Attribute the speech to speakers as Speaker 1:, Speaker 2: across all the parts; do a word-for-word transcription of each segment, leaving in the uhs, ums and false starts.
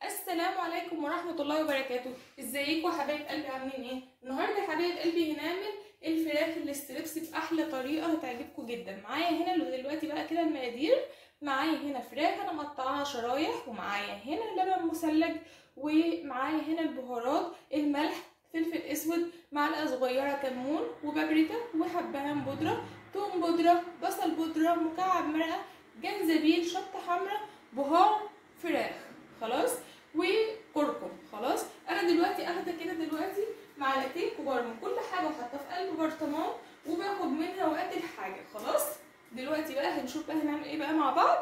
Speaker 1: السلام عليكم ورحمة الله وبركاته. ازيكم يا حبايب قلبي، عاملين ايه؟ النهارده يا حبايب قلبي هنعمل الفراخ الاستريبس باحلى طريقة هتعجبكم جدا. معايا هنا دلوقتي بقى كده المقادير. معايا هنا فراخ انا مقطعاها شرايح، ومعايا هنا لبن مثلج، ومعايا هنا البهارات، الملح، فلفل اسود، معلقة صغيرة كمون وبابريكا وحبهان بودرة، توم بودرة، بصل بودرة، مكعب مرقة، جنزبيل، شطة حمراء، بهار فراخ خلاص، وكركم. خلاص انا دلوقتي اخده كده دلوقتي معلقتين كبار من كل حاجه وحاطها في قلب برطمان، وباخد منها وقت الحاجه. خلاص دلوقتي بقى هنشوف بقى هنعمل ايه بقى مع بعض.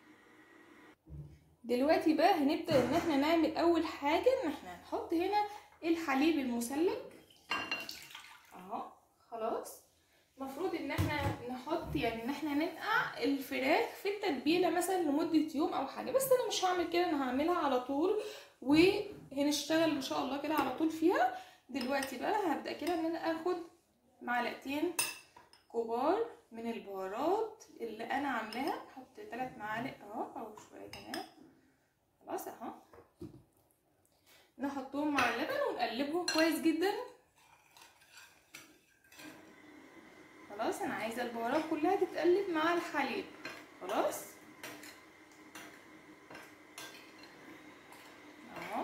Speaker 1: دلوقتي بقى هنبدا ان احنا نعمل اول حاجه ان احنا هنحط هنا الحليب المثلج اهو. خلاص المفروض ان احنا نحط يعني ان احنا ننقع الفراخ في التتبيله مثلا لمده يوم او حاجه، بس انا مش هعمل كده، انا هعملها على طول وهنشتغل ان شاء الله كده على طول فيها. دلوقتي بقى هبدا كده ان انا اخد معلقتين كبار من البهارات اللي انا عاملاها، احط ثلاث معالق اهو او شويه كمان. خلاص اهو نحطهم مع اللبن ونقلبهم كويس جدا. خلاص انا عايزه البهارات كلها تتقلب مع الحليب. خلاص اهو.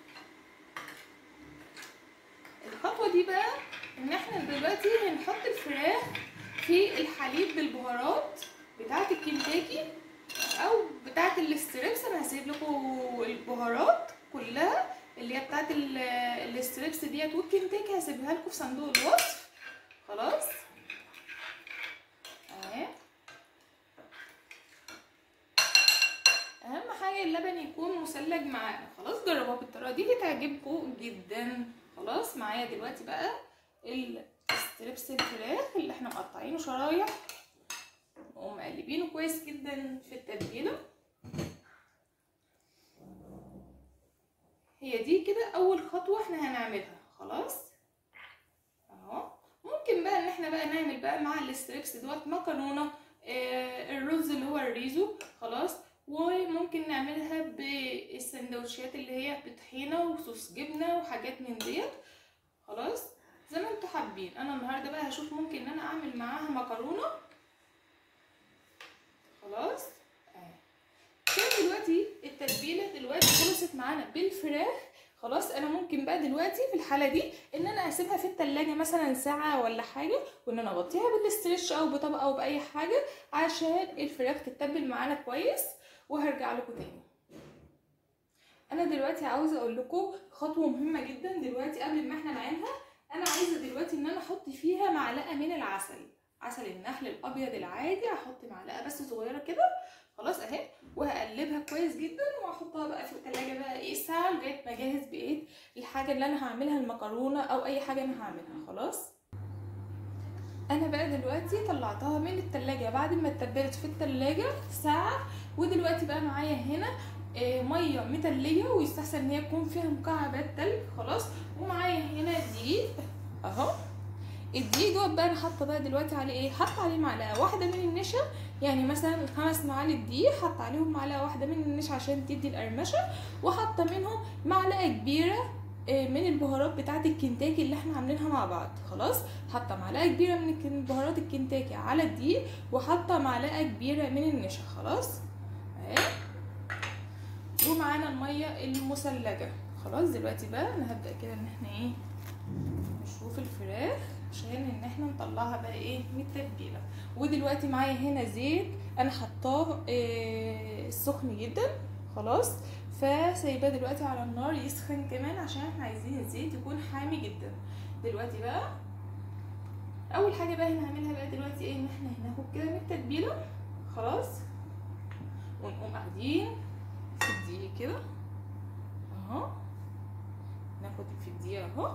Speaker 1: الخطوه دي بقى ان احنا دلوقتي هنحط الفراخ في الحليب بالبهارات بتاعه الكنتاكي او بتاعه الاستريبس. انا هسيب لكم البهارات كلها اللي هي بتاعه الاستريبس ديت والكنتاكي، هسيبها لكم في صندوق الوصف. خلاص اهي. اهم حاجه اللبن يكون مثلج معانا. خلاص جربوها بالطريقه دي هتعجبكم جدا. خلاص معايا دلوقتي بقى الستريبس الفراخ اللي احنا مقطعينه شرايح ومقلبينه كويس جدا في التتبيله. هي دي كده اول خطوه احنا هنعملها. خلاص اهو. ممكن بقى ان احنا بقى نعمل بقى مع الستريبس دوت مكرونه، آه الرز اللي هو الريزو. خلاص وممكن نعملها بالسندوتشات اللي هي بطحينه وصوص جبنه وحاجات من ديت. خلاص زي ما انتوا حابين. انا النهارده بقى هشوف ممكن ان انا اعمل معاها مكرونه. خلاص اهي كده دلوقتي التتبيله دلوقتي خلصت معانا بالفراخ. خلاص انا ممكن بقى دلوقتي في الحاله دي ان انا اسيبها في التلاجة مثلا ساعه ولا حاجه، وان انا اغطيها بالاسترتش او بطبقه او باي حاجه عشان الفراخ تتبل معانا كويس، وهرجع لكم تاني. انا دلوقتي عاوزه اقول لكم خطوه مهمه جدا دلوقتي قبل ما احنا نعينها. انا عايزه دلوقتي ان انا احط فيها معلقه من العسل، عسل النحل الابيض العادي. هحط معلقه بس صغيره كده. خلاص اهي. وهقلبها كويس جدا واحطها بقى في التلاجة بقى ايه ساعه لغايه ما اجهز بقيه الحاجه اللي انا هعملها، المكرونه او اي حاجه انا هعملها. خلاص انا بقى دلوقتي طلعتها من التلاجة بعد ما اتبلت في التلاجة ساعه، ودلوقتي بقى معايا هنا ميه متلجه ويستحسن ان هي تكون فيها مكعبات تلج. خلاص ومعايا هنا دقيق اهو. الدقيق دوت بقى انا حاطه بقى دلوقتي عليه ايه، حاطه عليه معلقه واحده من النشا، يعني مثلا خمس معالق دقيق حاطه عليهم معلقه واحده من النشا عشان تدي القرمشه، وحاطه منهم معلقه كبيره من البهارات بتاعه الكنتاكي اللي احنا عاملينها مع بعض. خلاص حاطه معلقه كبيره من بهارات الكنتاكي على الدقيق، وحاطه معلقه كبيره من النشا. خلاص اهي. ومعانا الميه المثلجه. خلاص دلوقتي بقى انا هبدا كده ان احنا ايه نشوف الفراخ عشان ان احنا نطلعها بقى ايه من التتبيله. ودلوقتي معايا هنا زيت انا حطاه إيه سخن جدا. خلاص فسايباه دلوقتي على النار يسخن كمان عشان احنا عايزين الزيت يكون حامي جدا. دلوقتي بقى اول حاجه بقى هنعملها بقى دلوقتي ايه ان احنا هناخد كده من التتبيله. خلاص ونقوم قاعدين في الدقيق كده اهو. ناخد في الدقيق اهو.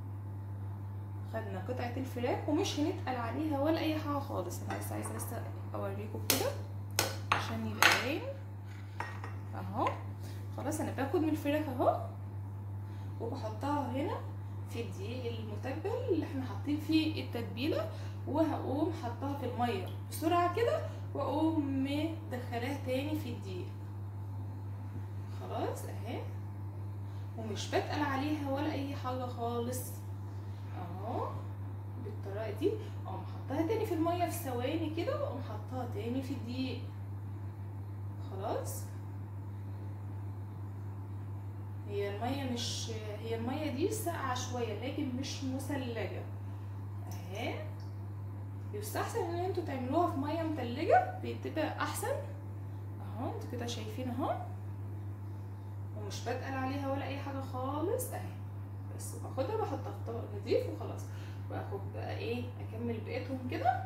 Speaker 1: خدنا قطعه الفراخ ومش هنتقل عليها ولا اي حاجه خالص. انا بس عايزه لسه اوريكم كده عشان يبقى باين اهو. خلاص انا باخد من الفراخ اهو وبحطها هنا في الدقيق المتبل اللي احنا حاطين فيه التتبيله، وهقوم حطها في الميه بسرعه كده واقوم مدخلاها تاني في الدقيق. خلاص اهي ومش بتقل عليها ولا اي حاجه خالص اهو بالطريقه دي. اقوم حطها تاني في الميه في ثواني كده، واقوم حطها تاني في الدقيق. خلاص هي الميه مش هي الميه دي ساقعه شويه لكن مش مثلجه اهي. يستحسن ان انتوا تعملوها في ميه متلجه بتبقى احسن اهو. انتوا كده شايفين اهو، ومش بتقل عليها ولا اي حاجه خالص اهي. بس باخدها بحطها في طبق نضيف وخلاص. باخد بقى ايه اكمل بقيتهم كده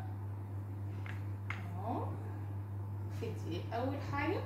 Speaker 1: اهو في الدقيق اول حاجه،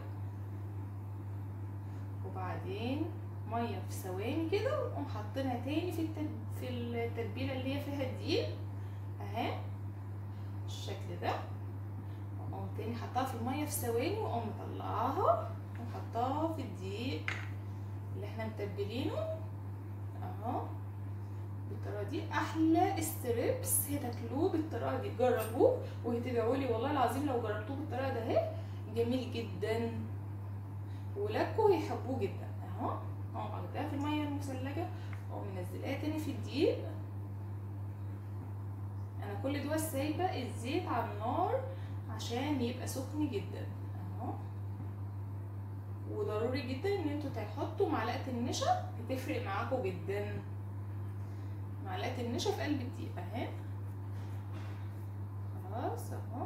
Speaker 1: وبعدين ميه في ثواني كده، ونقوم حاطينها تاني في التد... في التتبيله اللي هي فيها الدقيق اهي بالشكل ده. واقوم تاني حطها في الميه في ثواني، واقوم مطلعاها وحطاها في الدقيق اللي احنا متبلينه اهو بالطريقه دي. احلى ستريبس هتاكلوه بالطريقه دي، جربوه وهتدعوا لي والله العظيم لو جربتوه بالطريقه ده اهي. جميل جدا ولادكم هيحبوه جدا اهو. اهو حطيتها في الميه المثلجه واقوم منزلاها تاني في الدقيق. انا كل دوت سايبه الزيت على النار عشان يبقى سخن جدا اهو. وضروري جدا ان انتوا تحطوا معلقه النشا، هتفرق معاكم جدا. معلقه النشا في قلب الدقيق اهي. خلاص اهو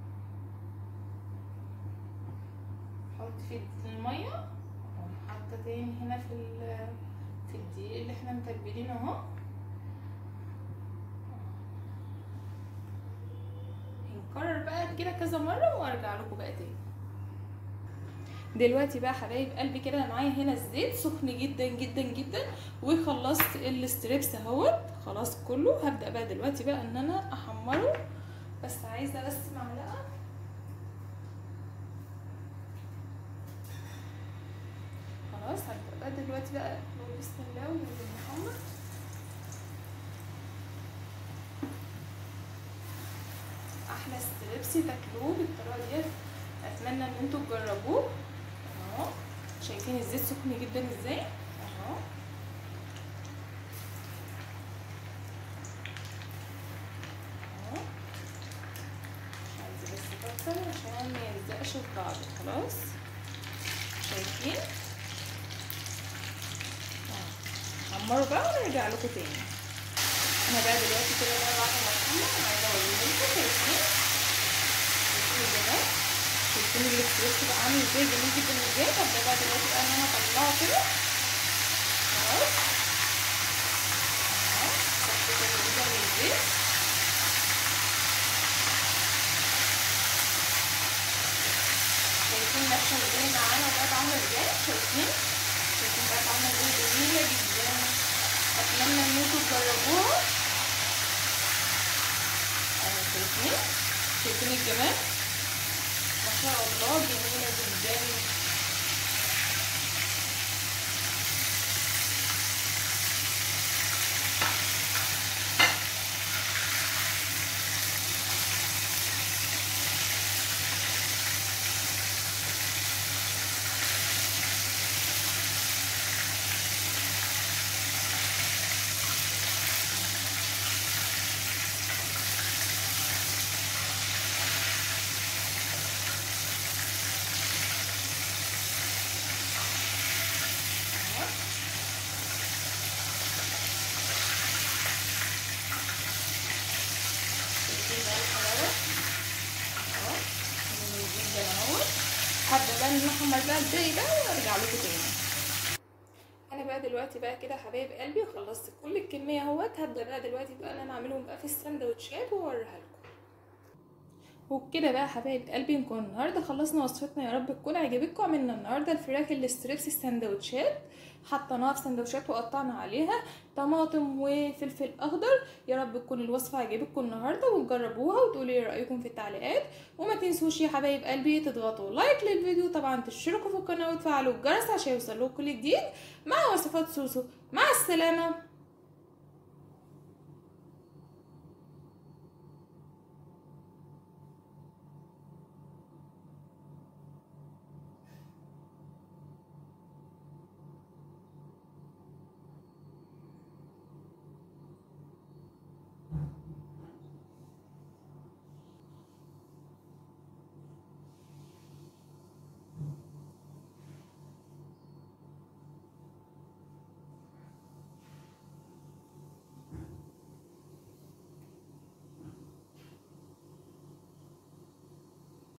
Speaker 1: حط في الميه، اقوم حاطه تاني هنا في في الدقيق اللي احنا متبلينه اهو. هنكرر بقى كده كذا مره وارجع لكم بقى تاني. دلوقتي بقى حبايب قلبي كده معايا هنا الزيت سخن جدا جدا جدا، وخلصت الستريبس اهوت خلاص كله. هبدا بقى دلوقتي بقى ان انا احمره، بس عايزه بس معلقه. خلاص هبدا بقى دلوقتي بقى بسم الله ونبدا نحمر. احلى ستريبس تاكلوه بالطريقه ديت، اتمنى ان انتوا تجربوه اهو. شايفين الزيت سخن جدا ازاي اهو. اهو عايزه بس اكتر عشان ما يلزقش في بعض. خلاص شايفين اهو. حمروا بقى ونرجع لكم تاني. انا بقى دلوقتي كده بقى بعد ما احمر انا عايزه اوريكم. شايفين شايفين الجمال، شايفين الاستريبس بقى عامل ازاي جميل جدا ازاي. هبدا بقى دلوقتي بقى ان انا اطلعه كده خلاص اهو. شكله كده جدا من الزيت. شايفين نفشه ازاي معانا بقى عامله ازاي. شايفين شايفين بقى عامله ازاي جميله جدا. اتمنى ان انتوا تجربوها اهو. شايفين شايفين الجمال ما شاء الله جميله جدا. هبدا بقى ان انا احمر بقى الباقي ده وارجع لكم تاني. انا بقى دلوقتي بقى كده حبايب قلبي خلصت كل الكميه اهوت. هبدا بقى دلوقتي بقى ان انا اعملهم بقى في السندوتشات واوريها لكم. وبكده بقى حبايب قلبي نكون النهارده خلصنا وصفتنا. يا رب تكون عجبتكم. عملنا النهارده الفراخ الستريبس السندوتشات، حطيناها في سندوتشات وقطعنا عليها طماطم وفلفل اخضر. يا رب تكون الوصفه عجبتكم النهارده وتجربوها وتقولوا لي رايكم في التعليقات. وما تنسوش يا حبايب قلبي تضغطوا لايك للفيديو، طبعا تشتركوا في القناه وتفعلوا الجرس عشان يوصلكم كل جديد مع وصفات سوسو. مع السلامه.